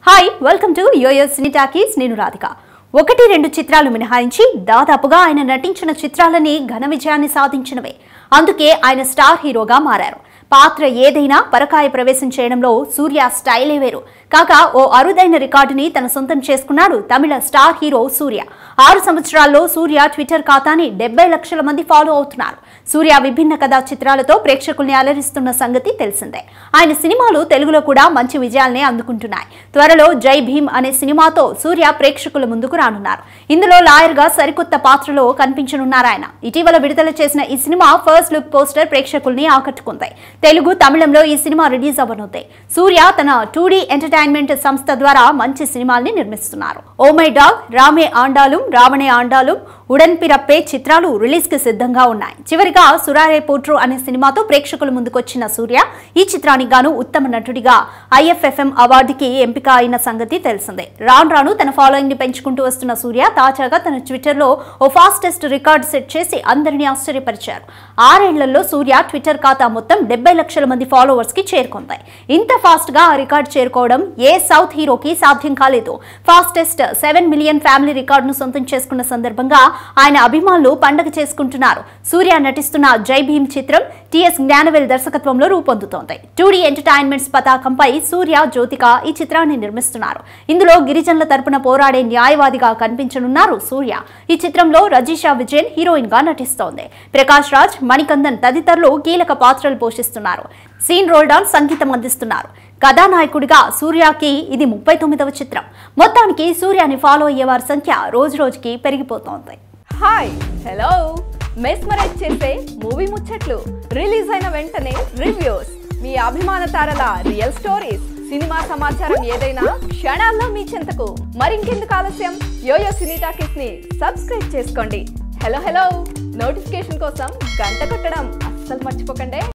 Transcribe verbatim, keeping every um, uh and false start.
Hi welcome to YoYo Cine Talkies. నేను రాధిక. ఒకటి రెండు చిత్రాలు మినహాయించి దాదాపుగా ఆయన నటించిన చిత్రాలని ఘన విజయాన్ని సాధించినవే. అందుకే ఆయన స్టార్ హీరోగా మారారు. పాత్ర ఏదైనా పరకాయ ప్రవేశం చేయడంలో సూర్య స్టైలే వేరు. కాక ఓ అరుదైన రికార్డుని తన సొంతం చేసుకున్నాడు తమిళ స్టార్ హీరో సూర్య. ఆరు సంవత్సరాల్లో సూర్య ట్విట్టర్ ఖాతాని డెబ్బై లక్షల మంది ఫాలో అవుతున్నారు. సూర్య విభిన్న కథా చిత్రాలతో ప్రేక్షకుల్ని అలరిస్తున్న సంగతి తెలిసిందే. ఆయన సినిమాలు తెలుగులో కూడా మంచి విజయాల్ని అందుకుంటున్నాయి. త్వరలో జై భీమ్ అనే సినిమాతో సూర్య ప్రేక్షకుల ముందుకు రానున్నారు. ఇందులో లాయర్ గా సరికొత్త పాత్రలో కనిపించనున్నారు ఆయన. ఇటీవల విడుదల చేసిన ఈ సినిమా ఫస్ట్ లుక్ పోస్టర్ ప్రేక్షకుల్ని ఆకట్టుకుంది. తెలుగు తమిళంలో ఈ సినిమా రిలీజ్ అవ్వనుంది. సూర్య తన టూ డీ ఎంటర్టైన్మెంట్ సంస్థ ద్వారా మంచి సినిమాల్ని నిర్మిస్తున్నారు. ఓ మై డాగ్, రామే ఆండాలు, రావణే ఆండాలు, ఉడన్ పిరప్పే చిత్రాలు రిలీజ్ కి సిద్ధంగా ఉన్నాయి. చివరిగా సురారే పోట్రో అనే సినిమాతో ప్రేక్షకుల ముందుకొచ్చిన సూర్య ఈ చిత్రానికి గాను ఉత్తమ నటుడిగా ఐఎఫ్ఎఫ్ఎం అవార్డుకి ఎంపిక అయిన సంగతి తెలిసిందే. రాను రాను తన ఫాలోయింగ్ ని పెంచుకుంటూ వస్తున్న సూర్య తాజాగా తన ట్విట్టర్ లో ఓ ఫాస్టెస్ట్ రికార్డ్ సెట్ చేసి అందరినీ ఆశ్చర్యపరిచారు. ఆరేళ్లలో సూర్య ట్విట్టర్ ఖాతా మొత్తం డెబ్బై లక్షల మంది ఫాలోవర్స్ కి చేరుకుంది. ఇంత ఫాస్ట్ గా ఆ రికార్డ్ చేరుకోవడం ఏ సౌత్ హీరోకి సాధ్యం కాలేదు. ఫాస్టెస్ట్ సెవెన్ మిలియన్ ఫ్యామిలీ రికార్డును సొంతం చేసుకున్న సందర్భంగా ఆయన అభిమానులు పండగ చేసుకుంటున్నారు. సూర్య నటిస్తున్న జై భీమ్ చిత్రం టిఎస్ జ్ఞానవేల్ దర్శకత్వంలో రూపొందుతోంది. టూ డీ ఎంటర్టైన్మెంట్స్ పతాకంపై సూర్య, జ్యోతిక ఈ చిత్రాన్ని నిర్మిస్తున్నారు. ఇందులో గిరిజనుల తరపున పోరాడే న్యాయవాదిగా కనిపించనున్నారు సూర్య. ఈ చిత్రంలో రజిషా విజయన్ హీరోయిన్ గా నటిస్తోంది. ప్రకాష్ రాజ్, మణికందన్ తదితరులు కీలక పాత్రలు పోషిస్తున్నారు. సీన్ రోల్డాన్ సంగీతం అందిస్తున్నారు. కథానాయకుడిగా సూర్యకి ఇది ముప్పై తొమ్మిదవ చిత్రం. మొత్తానికి సూర్యని ఫాలో అయ్యే వారి సంఖ్య రోజు రోజుకి పెరిగిపోతోంది. హాయ్ హలో మెస్మరైజ్ చేసే మూవీ ముచ్చట్లు, రిలీజ్ అయిన వెంటనే రివ్యూస్, మీ అభిమాన తారల రియల్ స్టోరీస్, సినిమా సమాచారం ఏదైనా క్షణాల్లో మీ చెంతకు. మరింకెందుకు ఆలస్యం, యోయో సినీ టాకీస్ ని సబ్స్క్రైబ్ చేసుకోండి. హలో హలో నోటిఫికేషన్ కోసం గంట కొట్టడం అస్సలు మర్చిపోకండి.